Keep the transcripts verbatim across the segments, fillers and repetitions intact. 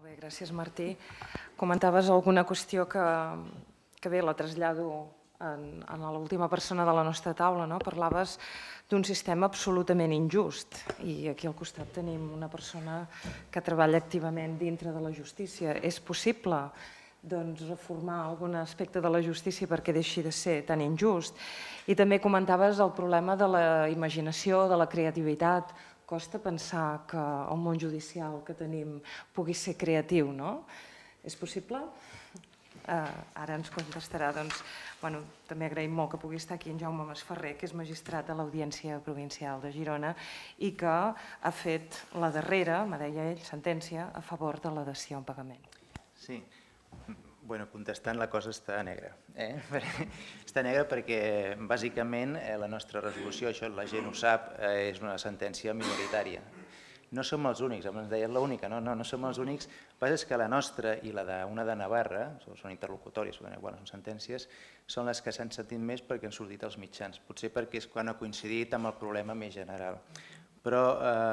Molt bé, gràcies, Martí. Comentaves alguna qüestió que, que bé, la trasllado en, en l'última persona de la nostra taula, no? Parlaves d'un sistema absolutament injust i aquí al costat tenim una persona que treballa activament dintre de la justícia. És possible doncs, reformar algun aspecte de la justícia perquè deixi de ser tan injust? I també comentaves el problema de la imaginació, de la creativitat. Costa pensar que el món judicial que tenim pugui ser creatiu, no? És possible? Ara ens contestarà. També agraïm molt que pugui estar aquí en Jaume Masferrer, que és magistrat de l'Audiència Provincial de Girona i que ha fet la darrera, me deia ell, sentència a favor de la dació en pagament. Sí. Bueno, contestant, la cosa està negra. Està negra perquè, bàsicament, la nostra resolució, això la gent ho sap, és una sentència minoritària. No som els únics, ens deien l'única, no, no som els únics. El que passa és que la nostra i la d'una de Navarra, són interlocutòries, són sentències, són les que s'han sentit més perquè han sortit als mitjans. Potser perquè és quan ha coincidit amb el problema més general. Però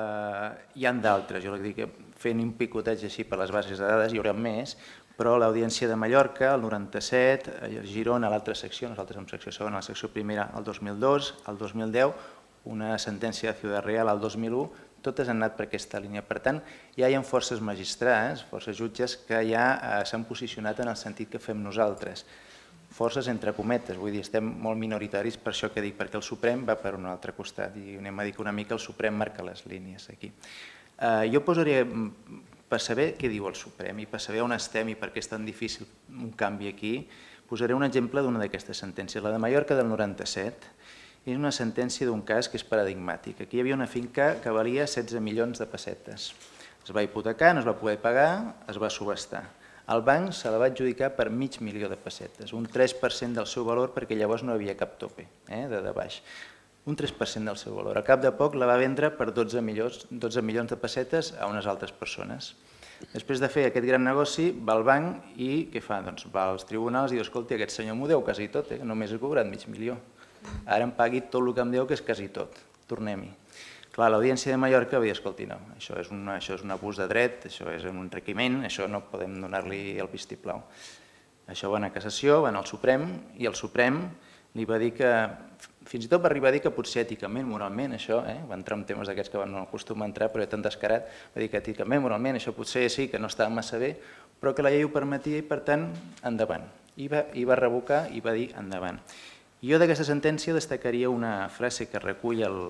hi ha d'altres, jo dic que fent un picoteig així per les bases de dades hi haurà més, però l'Audiència de Mallorca, el noranta-set, Girona, l'altra secció, nosaltres som secció segona, la secció primera el dos mil dos, el dos mil deu, una sentència de Ciudad Real el dos mil u, totes han anat per aquesta línia. Per tant, ja hi ha forces magistrats, forces jutges que ja s'han posicionat en el sentit que fem nosaltres. Forces entre cometes, vull dir, estem molt minoritaris per això que dic, perquè el Suprem va per un altre costat i anem a dir que una mica el Suprem marca les línies aquí. Jo posaria, per saber què diu el Suprem i per saber on estem i per què és tan difícil un canvi aquí, posaré un exemple d'una d'aquestes sentències. La de Mallorca del noranta-set és una sentència d'un cas que és paradigmàtic. Aquí hi havia una finca que valia setze milions de pessetes. Es va hipotecar, no es va poder pagar, es va subhastar. El banc se la va adjudicar per mig milió de pessetes, un tres per cent del seu valor perquè llavors no hi havia cap tope de baix. Un tres per cent del seu valor. Al cap de poc la va vendre per dotze milions de pessetes a unes altres persones. Després de fer aquest gran negoci, va al banc i què fa? Doncs va als tribunals i diu, escolti, aquest senyor m'ho deu quasi tot, només he cobrat mig milió. Ara em pagui tot el que em deu, que és quasi tot. Tornem-hi. Clar, l'Audiència de Mallorca va dir, escolti, no, això és un abús de dret, això és un enriquiment, això no podem donar-li el vistiplau. Això va anar a cassació, va anar al Suprem, i el Suprem li va dir que, fins i tot va arribar a dir que potser èticament, moralment, això, va entrar en temes d'aquests que no acostuma a entrar, però és tan descarat, va dir que èticament, moralment, això potser sí, que no estava massa bé, però que la llei ho permetia i, per tant, endavant. I va revocar i va dir endavant. Jo d'aquesta sentència destacaria una frase que recull el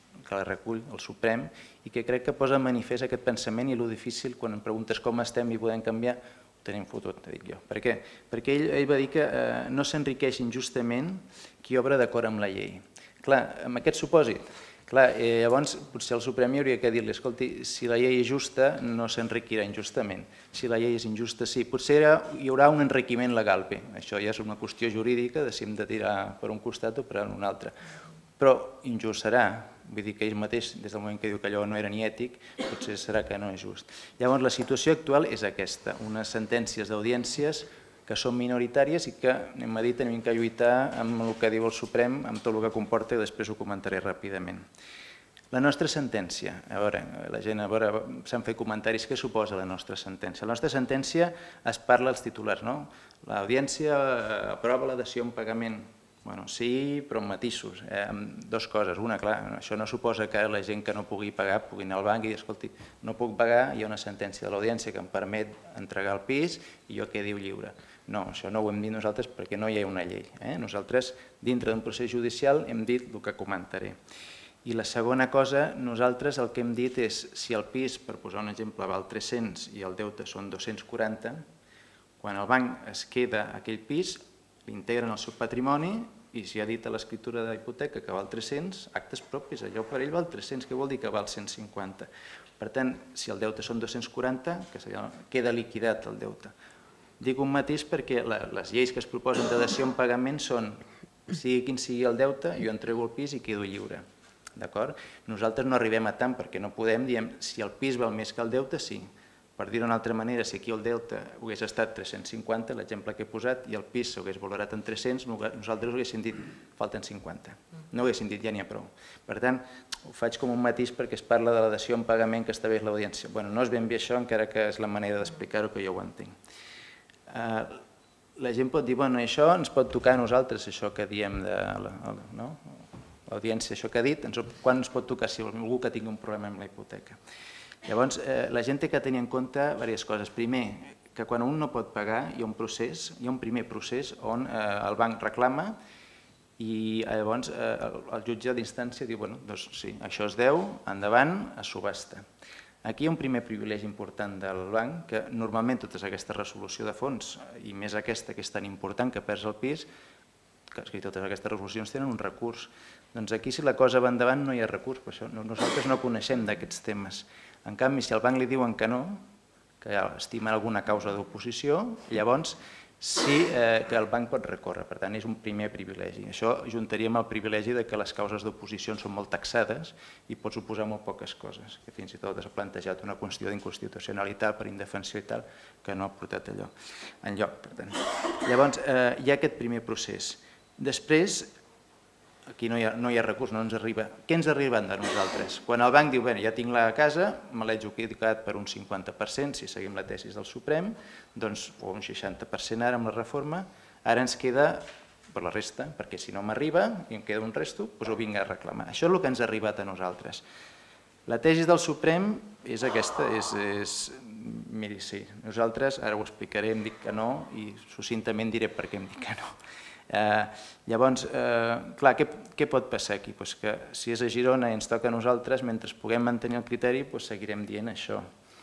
Suprem i que crec que posa en manifest aquest pensament i el difícil quan em preguntes com estem i podem canviar, ho tenim fotut, dic jo. Per què? Perquè ell va dir que no s'enriqueix injustament qui obra d'acord amb la llei. Clar, amb aquest supòsit, llavors potser el Suprem hauria de dir-li, escolti, si la llei és justa no s'enriquirà injustament, si la llei és injusta sí, potser hi haurà un enriquiment legal, bé, això ja és una qüestió jurídica de si hem de tirar per un costat o per un altre, però injust serà, vull dir que ell mateix, des del moment que diu que allò no era ni ètic, potser serà que no és just. Llavors la situació actual és aquesta, unes sentències d'audiències que són minoritàries i que, anem a dir, hem de lluitar amb el que diu el Suprem, amb tot el que comporta i després ho comentaré ràpidament. La nostra sentència, a veure, la gent s'han fet comentaris, què suposa la nostra sentència? La nostra sentència es parla als titulars, no? L'audiència aprova la dació en pagament. Bueno, sí, però amb matisos. Dues coses. Una, clar, això no suposa que la gent que no pugui pagar pugui anar al banc i dir, escolti, no puc pagar, hi ha una sentència de l'audiència que em permet entregar el pis i jo quedo lliure. No, això no ho hem dit nosaltres perquè no hi ha una llei. Nosaltres, dintre d'un procés judicial, hem dit el que comentaré. I la segona cosa, nosaltres el que hem dit és, si el pis, per posar un exemple, val tres-cents i el deute són dos-cents quaranta, quan el banc es queda aquell pis, l'integren al seu patrimoni i si ha dit a l'escriptura d'hipoteca que val tres-cents, actes propis, allò per ell val tres-cents, que vol dir que val cent cinquanta. Per tant, si el deute són dos-cents quaranta, queda liquidat el deute. Dic un matís perquè les lleis que es proposen de dació en pagament són, sigui quin sigui el deute, jo entrego el pis i quedo lliure. Nosaltres no arribem a tant perquè no podem, diem, si el pis val més que el deute, sí. Per dir-ho d'una altra manera, si aquí el deute hagués estat tres-cents cinquanta, l'exemple que he posat, i el pis s'hagués valorat en tres-cents, nosaltres haguéssim dit falten cinquanta. No haguéssim dit ja n'hi ha prou. Per tant, ho faig com un matís perquè es parla de la dació en pagament que estableix l'audiència. Bé, no és ben bé això, encara que és la manera d'explicar-ho que jo ho entenc. La gent pot dir, bueno, això ens pot tocar a nosaltres, això que diem de l'audiència, això que ha dit, quan ens pot tocar si algú que tingui un problema amb la hipoteca. Llavors, la gent té que tenir en compte diverses coses. Primer, que quan un no pot pagar hi ha un procés, hi ha un primer procés on el banc reclama i llavors el jutge d'instància diu, bueno, doncs sí, això es deu, endavant, a subhasta. Aquí hi ha un primer privilegi important del banc, que normalment tota aquesta resolució de fons, i més aquesta que és tan important que perds el pis, que totes aquestes resolucions tenen un recurs. Doncs aquí si la cosa va endavant no hi ha recurs, per això nosaltres no coneixem d'aquests temes. En canvi, si al banc li diuen que no, que estimen alguna causa d'oposició, llavors sí que el banc pot recórrer, per tant és un primer privilegi. Això juntaríem el privilegi que les causes d'oposició són molt taxades i pots oposar molt poques coses, que fins i tot has plantejat una qüestió d'inconstitucionalitat per indefensió i tal, que no ha portat allò enlloc. Llavors hi ha aquest primer procés. Després, aquí no hi ha recurs, no ens arriba. Què ens arriba de nosaltres? Quan el banc diu, bé, ja tinc la casa, me l'he adjudicat per un cinquanta per cent, si seguim la tesi del Suprem, doncs, o un seixanta per cent ara amb la reforma, ara ens queda per la resta, perquè si no m'arriba i em queda un resto, doncs ho vinc a reclamar. Això és el que ens ha arribat a nosaltres. La tesi del Suprem és aquesta, és... Miri, sí, nosaltres, ara ho explicaré, em dic que no, i succintament diré per què em dic que no. Llavors, clar, què pot passar aquí? Que si és a Girona i ens toca a nosaltres, mentre puguem mantenir el criteri, seguirem dient això.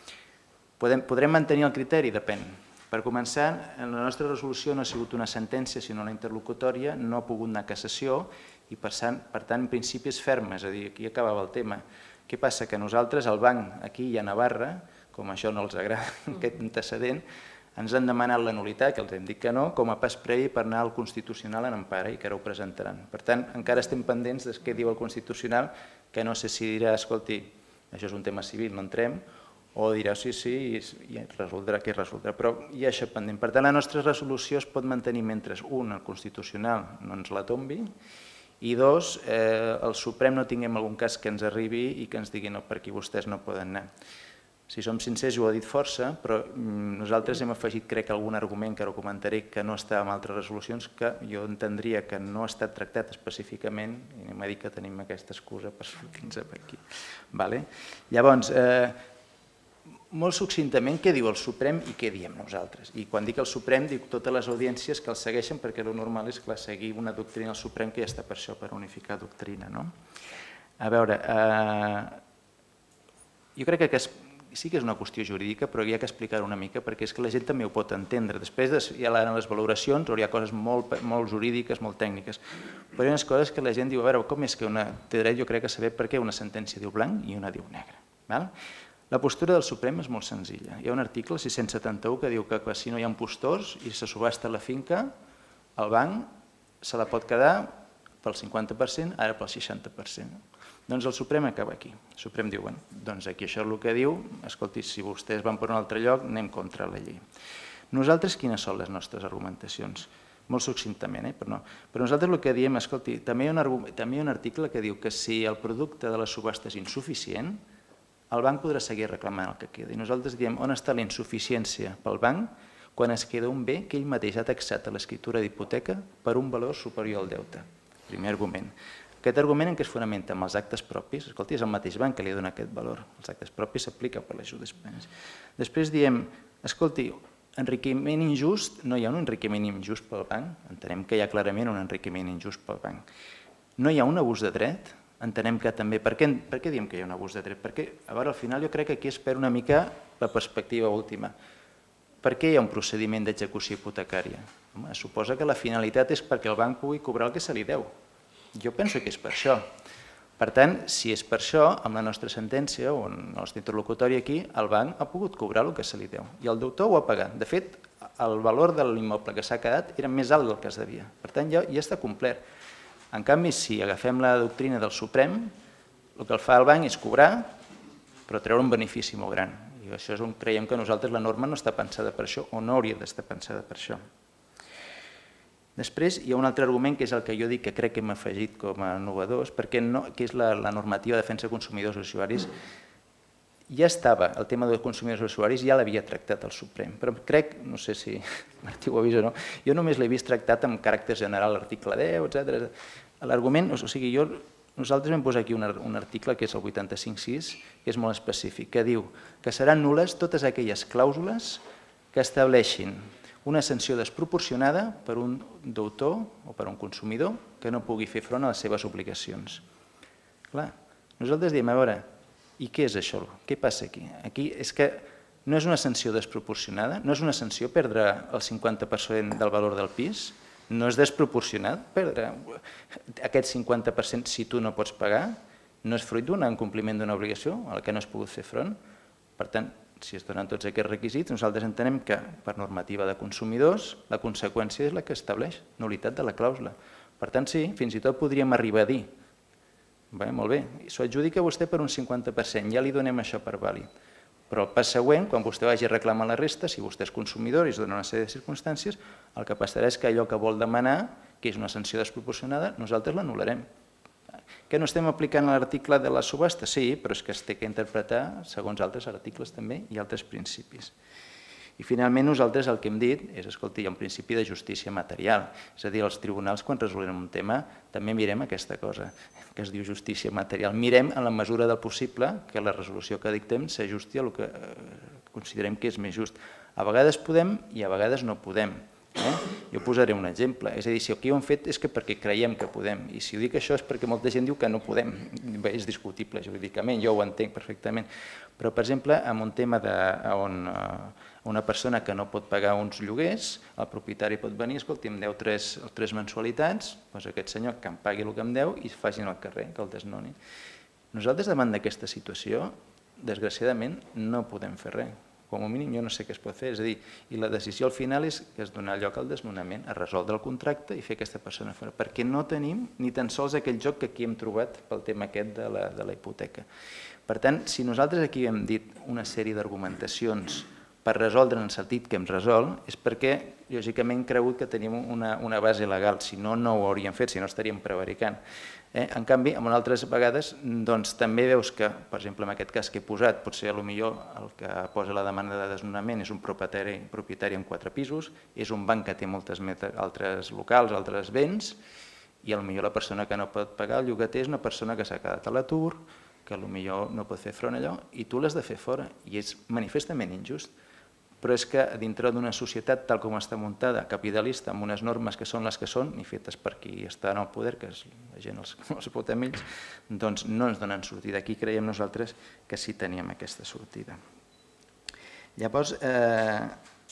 Podrem mantenir el criteri? Depèn. Per començar, la nostra resolució no ha sigut una sentència, sinó una interlocutòria, no ha pogut anar a cassació i, per tant, en principi és ferma, és a dir, aquí acabava el tema. Què passa? Que nosaltres, el banc, aquí i a Navarra, com això no els agrada, aquest antecedent, ens han demanat la nul·litat, que els hem dit que no, com a pas previ per anar al Constitucional en empara i que ara ho presentaran. Per tant, encara estem pendents de què diu el Constitucional, que no sé si dirà, escolti, això és un tema civil, no entrem, o dirà sí, sí, i resoldrà què resoldrà. Però hi ha això pendent. Per tant, la nostra resolució es pot mantenir mentre, un, el Constitucional no ens la tombi, i dos, el Suprem no tinguem algun cas que ens arribi i que ens digui no, per aquí vostès no poden anar. Si som sincers, ho ha dit força, però nosaltres hem afegit, crec, algun argument que ara ho comentaré, que no està en altres resolucions, que jo entendria que no ha estat tractat específicament, i anem a dir que tenim aquesta excusa per sortir-nos per aquí. Llavors, molt succintament, què diu el Suprem i què diem nosaltres? I quan dic el Suprem, dic totes les audiències que el segueixen, perquè el normal és que seguir una doctrina al Suprem, que ja està per això, per unificar doctrina. A veure, jo crec que sí que és una qüestió jurídica, però hi ha que explicar-ho una mica perquè és que la gent també ho pot entendre. Després hi ha les valoracions, hi ha coses molt jurídiques, molt tècniques, però hi ha unes coses que la gent diu, a veure, com és que té dret, jo crec, a saber per què una sentència diu blanc i una diu negre. La postura del Suprem és molt senzilla. Hi ha un article, sis-cents setanta-u, que diu que si no hi ha impostors i se subhasta la finca, el banc se la pot quedar pel cinquanta per cent, ara pel seixanta per cent. Doncs el Suprem acaba aquí. El Suprem diu, bueno, doncs aquí això és el que diu, escolti, si vostès van per un altre lloc, anem contra la llei. Nosaltres, quines són les nostres argumentacions? Molt succintament, però no. Però nosaltres el que diem, escolti, també hi ha un article que diu que si el producte de la subhasta és insuficient, el banc podrà seguir reclamant el que queda. I nosaltres diem, on està la insuficiència pel banc quan es queda un bé que ell mateix ha taxat a l'escriptura d'hipoteca per un valor superior al deute? Primer argument. Aquest argument en què es fonamenta amb els actes propis, escolti, és el mateix banc que li dona aquest valor. Els actes propis s'apliquen per les jurisprudències. Després diem, escolti, enriquiment injust, no hi ha un enriquiment injust pel banc, entenem que hi ha clarament un enriquiment injust pel banc. No hi ha un abús de dret, entenem que també... Per què diem que hi ha un abús de dret? Perquè, a veure, al final jo crec que aquí es perd una mica la perspectiva última. Per què hi ha un procediment d'execució hipotecària? Suposa que la finalitat és perquè el banc pugui cobrar el que se li deu. Jo penso que és per això. Per tant, si és per això, amb la nostra sentència o en la nostra interlocutòria aquí, el banc ha pogut cobrar el que se li deu i el deutor ho ha pagat. De fet, el valor de l'immoble que s'ha quedat era més alt del que es devia. Per tant, ja està complert. En canvi, si agafem la doctrina del Suprem, el que el fa el banc és cobrar, però treure un benefici molt gran. I això és on creiem que nosaltres la norma no està pensada per això o no hauria d'estar pensada per això. Després hi ha un altre argument que és el que jo dic que crec que hem afegit com a innovadors, perquè no, que és la, la normativa de defensa de consumidors i usuaris. Ja estava, el tema de consumidors i usuaris ja l'havia tractat el Suprem, però crec, no sé si Martí ho ha vist o no, jo només l'he vist tractat amb caràcter general, l'article deu, etcètera. L'argument, o sigui, jo, nosaltres vam posar aquí un, un article que és el vuitanta-cinc sis, que és molt específic, que diu que seran nul·les totes aquelles clàusules que estableixin una sanció desproporcionada per un deutor o per un consumidor que no pugui fer front a les seves obligacions. Clar, nosaltres diem, a veure, i què és això? Què passa aquí? Aquí és que no és una sanció desproporcionada, no és una sanció perdre el cinquanta per cent del valor del pis, no és desproporcionat perdre aquest cinquanta per cent si tu no pots pagar, no és fruit d'un incompliment d'una obligació a la que no has pogut fer front. Per tant, si es donen tots aquests requisits, nosaltres entenem que per normativa de consumidors la conseqüència és la que estableix nul·litat de la clàusula. Per tant, sí, fins i tot podríem arribar a dir, bé, molt bé, s'ho adjudica vostè per un cinquanta per cent, ja li donem això per vàlid. Però el pas següent, quan vostè vagi a reclamar la resta, si vostè és consumidor i es dona una sèrie de circumstàncies, el que passarà és que allò que vol demanar, que és una sanció desproporcionada, nosaltres l'anul·larem. Que no estem aplicant l'article de la subhasta? Sí, però és que es té que interpretar segons altres articles també i altres principis. I finalment nosaltres el que hem dit és, escolta, hi ha un principi de justícia material, és a dir, els tribunals quan resolem un tema també mirem aquesta cosa, que es diu justícia material. Mirem en la mesura del possible que la resolució que dictem s'ajusti al que considerem que és més just. A vegades podem i a vegades no podem. Eh? Jo posaré un exemple, és a dir, si aquí ho hem fet és que perquè creiem que podem, i si ho dic això és perquè molta gent diu que no podem, bé, és discutible jurídicament, jo ho entenc perfectament, però per exemple, en un tema de, on una persona que no pot pagar uns lloguers, el propietari pot venir, escolti, em deu tres, tres mensualitats, doncs aquest senyor que em pagui el que em deu i facin al carrer, que el desnoni. Nosaltres davant d'aquesta situació, desgraciadament, no podem fer res. Com a mínim jo no sé què es pot fer, és a dir, i la decisió al final és que es donar lloc al desnonament, a resoldre el contracte i fer aquesta persona fora, perquè no tenim ni tan sols aquell joc que aquí hem trobat pel tema aquest de la, de la hipoteca. Per tant, si nosaltres aquí hem dit una sèrie d'argumentacions per resoldre en el sentit que hem resolt, és perquè, lògicament, hem cregut que tenim una, una base legal, si no, no ho hauríem fet, si no estaríem prevaricant. Eh? En canvi, en altres vegades, doncs, també veus que, per exemple, en aquest cas que he posat, potser potser el que posa la demanda de desnonament és un propietari, propietari amb quatre pisos, és un banc que té moltes altres locals, altres béns, i potser la persona que no pot pagar el llogater és una persona que s'ha quedat a l'atur, que potser no pot fer front a allò, i tu l'has de fer fora, i és manifestament injust. Però és que dintre d'una societat tal com està muntada, capitalista, amb unes normes que són les que són, i fetes per qui està en el poder, que la gent els, els pot amb ells, doncs no ens donen sortida. Aquí creiem nosaltres que sí teníem aquesta sortida. Llavors, eh...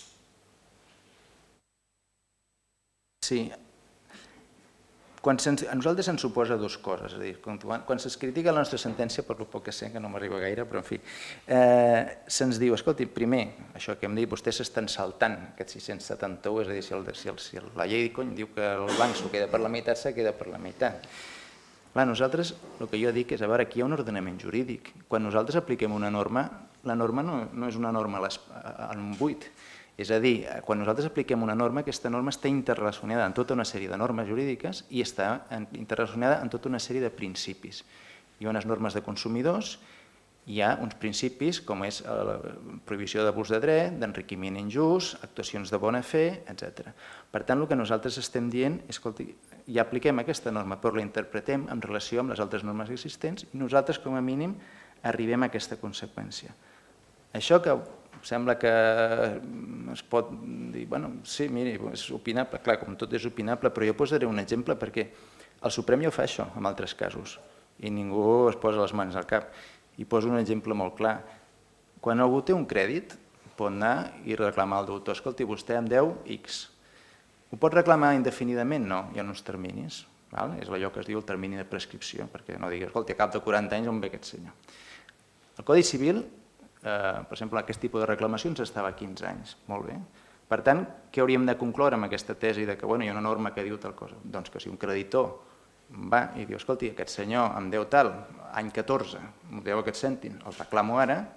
sí, quan a nosaltres ens suposa dues coses, és a dir, quan se'ns critica la nostra sentència, per lo poc que sé, que no m'arriba gaire, però en fi, eh, se'ns diu, escolti, primer, això que hem dit, vostès s'estan saltant aquest sis-cents setanta-u, és a dir, si, el, si, el, si la llei cony, diu que el banc s'ho queda per la meitat, se queda per la meitat. Clar, nosaltres, el que jo dic és, a veure, aquí hi ha un ordenament jurídic. Quan nosaltres apliquem una norma, la norma no, no és una norma en un buit. És a dir, quan nosaltres apliquem una norma, aquesta norma està interrelacionada en tota una sèrie de normes jurídiques i està interrelacionada en tota una sèrie de principis. Hi ha unes normes de consumidors, hi ha uns principis com és la prohibició d'abús de dret, d'enriquiment injust, actuacions de bona fe, etcètera. Per tant, el que nosaltres estem dient és que ja apliquem aquesta norma, però la interpretem en relació amb les altres normes existents i nosaltres, com a mínim, arribem a aquesta conseqüència. Això que sembla que es pot dir, bueno, sí, miri, és opinable, clar, com tot és opinable, però jo posaré un exemple perquè el Suprem ja ho fa això en altres casos i ningú es posa les mans al cap. I poso un exemple molt clar. Quan algú té un crèdit, pot anar i reclamar al deutor, escolti, vostè em deu X. Ho pot reclamar indefinidament? No, hi ha uns terminis. És allò que es diu el termini de prescripció, perquè no diguis, escolti, a cap de quaranta anys on ve aquest senyor. El Codi Civil, per exemple, aquest tipus de reclamacions estava a quinze anys, molt bé. Per tant, què hauríem de concloure amb aquesta tesi de que hi ha una norma que diu tal cosa? Doncs que si un creditor va i diu, escolti, aquest senyor em deu tal, any catorze, em deu aquest cèntim, el reclamo ara,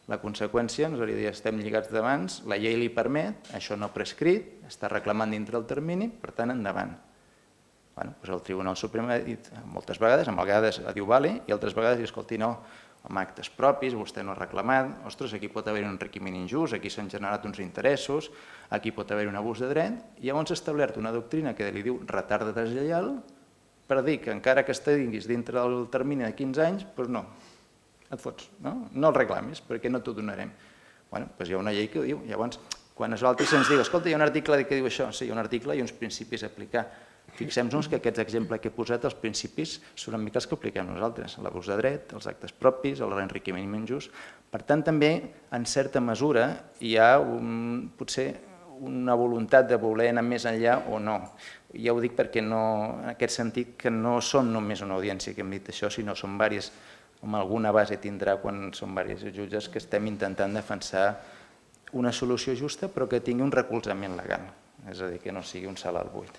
La conseqüència ens hauria de dir estem lligats de mans, la llei li permet, això no prescrit, està reclamant dintre del termini, per tant, endavant. Bueno, doncs el Tribunal Suprem ha dit moltes vegades, amb vegades diu vale, i altres vegades diu, escolti, no, amb actes propis, vostè no ha reclamat, ostres, aquí pot haver un enriquiment injust, aquí s'han generat uns interessos, aquí pot haver un abús de dret, i llavors s'ha establert una doctrina que li diu retard de deslleial, per dir que encara que estiguis dintre del termini de quinze anys, doncs no, et fots, no? No el reclamis, perquè no t'ho donarem. Bé, doncs hi ha una llei que ho diu. Llavors, quan nosaltres se'ns diu, escolta, hi ha un article que diu això, sí, hi ha un article i uns principis a aplicar. Fixem-nos que aquests exemples que he posat, els principis, són una mica els que apliquem nosaltres, l'abús de dret, els actes propis, l'enriquiment injust. Per tant, també, en certa mesura, hi ha potser una voluntat de voler anar més enllà o no. Ja ho dic perquè no, en aquest sentit, que no som només una audiència que hem dit això, sinó són diverses, amb alguna base tindrà quan són diversos jutges que estem intentant defensar una solució justa però que tingui un recolzament legal, és a dir, que no sigui un salt al buit.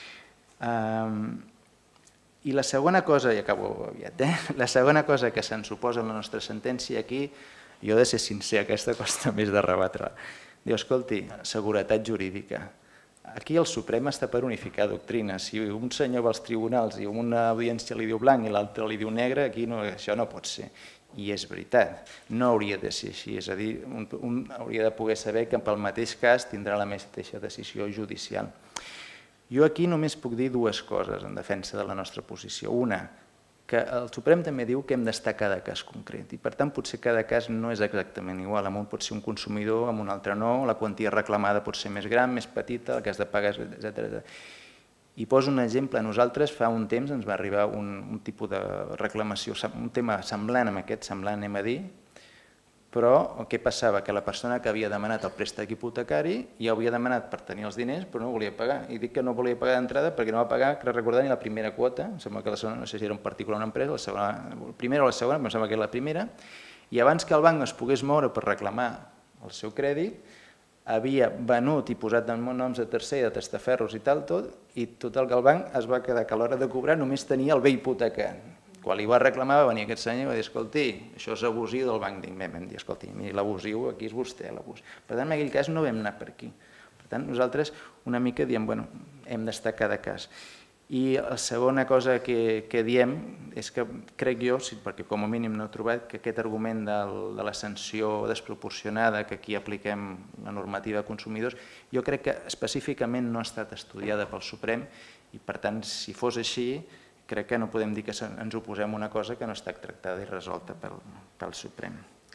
I la segona cosa, i acabo aviat, la segona cosa que se'ns oposa en la nostra sentència aquí, jo he de ser sincer, aquesta costa més de rebatre-la. Diu, escolti, seguretat jurídica. Aquí el Suprem està per unificar doctrines. Si un senyor va als tribunals i una audiència li diu blanc i l'altre li diu negre, aquí això no pot ser. I és veritat, no hauria de ser així. És a dir, un hauria de poder saber que pel mateix cas tindrà la mateixa decisió judicial. Jo aquí només puc dir dues coses en defensa de la nostra posició. Una, que el Suprem també diu que hem d'estar cada cas concret i per tant potser cada cas no és exactament igual, amb un pot ser un consumidor, amb un altre no, la quantia reclamada pot ser més gran, més petita, el que has de pagar, etcètera. I poso un exemple, a nosaltres fa un temps ens va arribar un tipus de reclamació, un tema semblant amb aquest, semblant anem a dir, però què passava? Que la persona que havia demanat el préstec hipotecari ja ho havia demanat per tenir els diners però no volia pagar. I dic que no volia pagar d'entrada perquè no va pagar, crec recordar, ni la primera quota, em sembla que la segona, no sé si era un particular o una empresa, la primera o la segona, però em sembla que era la primera, i abans que el banc es pogués moure per reclamar el seu crèdit, havia venut i posat en noms de tercer, de testaferros i tal, tot, i tot el que el banc es va quedar que a l'hora de cobrar només tenia el bé hipotecat. Quan li va reclamar va venir aquest senyor i va dir, escolti, això és abusiu del banc. Vam dir, escolti, l'abusiu aquí és vostè, l'abús. Per tant, en aquell cas no vam anar per aquí. Per tant, nosaltres una mica diem, bueno, hem d'estar cada cas. I la segona cosa que diem és que crec jo, perquè com a mínim no he trobat, que aquest argument de la sanció desproporcionada que aquí apliquem la normativa a consumidors, jo crec que específicament no ha estat estudiada pel Suprem i per tant, si fos així, crec que no podem dir que ens oposem a una cosa que no està tractada i resolta pel Suprem.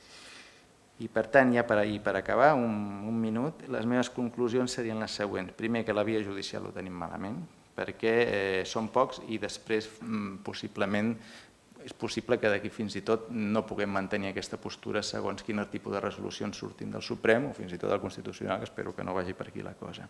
I per tant, ja per acabar, un minut, les meves conclusions serien les següents. Primer, que la via judicial ho tenim malament, perquè són pocs i després possiblement és possible que d'aquí fins i tot no puguem mantenir aquesta postura segons quin tipus de resolucions surtin del Suprem o fins i tot del Constitucional, que espero que no vagi per aquí la cosa.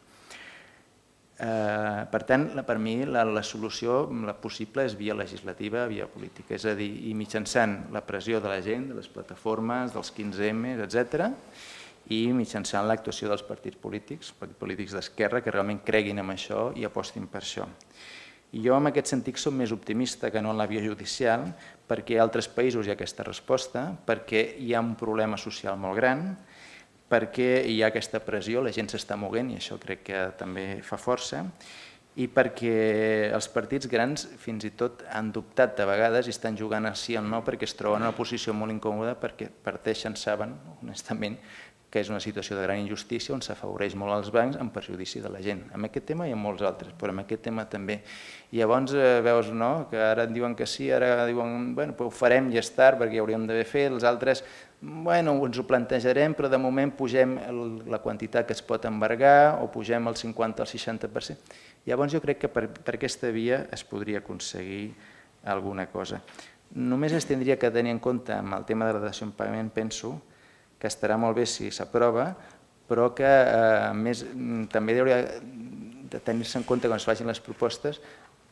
Per tant, per mi la solució possible és via legislativa, via política, és a dir, i mitjançant la pressió de la gent, de les plataformes, dels quinze eme, etcètera, i mitjançant l'actuació dels partits polítics, partits polítics d'esquerra, que realment creguin en això i apostin per això. I jo en aquest sentit som més optimista que no en la via judicial, perquè a altres països hi ha aquesta resposta, perquè hi ha un problema social molt gran, perquè hi ha aquesta pressió, la gent s'està movent i això crec que també fa força, i perquè els partits grans fins i tot han dubtat de vegades i estan jugant a sí o no perquè es troben en una posició molt incòmoda perquè parteixen, saben, honestament, que és una situació de gran injustícia on s'afavoreix molt els bancs en perjudici de la gent. En aquest tema hi ha molts altres, però en aquest tema també. I llavors veus que ara diuen que sí, ara diuen que ho farem i és tard perquè ho hauríem d'haver fet, els altres ens ho plantejarem, però de moment pugem la quantitat que es pot embargar o pugem el cinquanta al seixanta per cent. Llavors jo crec que per aquesta via es podria aconseguir alguna cosa. Només es tindria que tenir en compte amb el tema de la dació en pagament, penso, que estarà molt bé si s'aprova, però que a més també hauria de tenir-se en compte quan es facin les propostes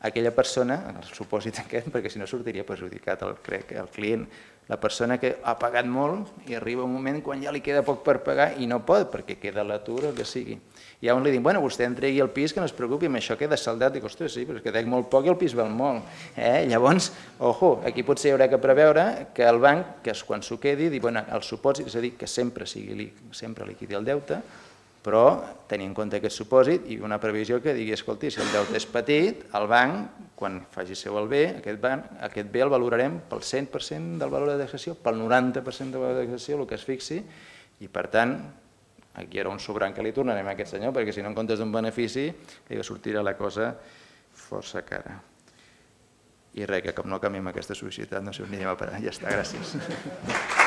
aquella persona, en el supòsit aquest, perquè si no sortiria perjudicat el, crec, el client, la persona que ha pagat molt i arriba un moment quan ja li queda poc per pagar i no pot perquè queda l'atur o el que sigui. I llavors li dic, bueno, vostè entregui el pis, que no es preocupi, amb això queda saldat. Dic, ostres, sí, però és que dec molt poc i el pis val molt. Eh? Llavors, ojo, aquí potser hi haurà que preveure que el banc, que quan s'ho quedi, diu, bueno, el supòsit, és a dir, que sempre sigui sempre liquidi el deute, però tenir en compte aquest supòsit i una previsió que digui, escolti, si el deute és petit, el banc, quan faci seu el bé, aquest, banc, aquest bé el valorarem pel cent per cent del valor de taxació, pel noranta per cent del valor de taxació, el que es fixi, i per tant, aquí hi haurà un sobrant que li tornarem a aquest senyor, perquè si no en comptes d'un benefici, li sortirà la cosa força cara. I res, que com no canviem aquesta societat, no sé on anirem a parar. Ja està, gràcies.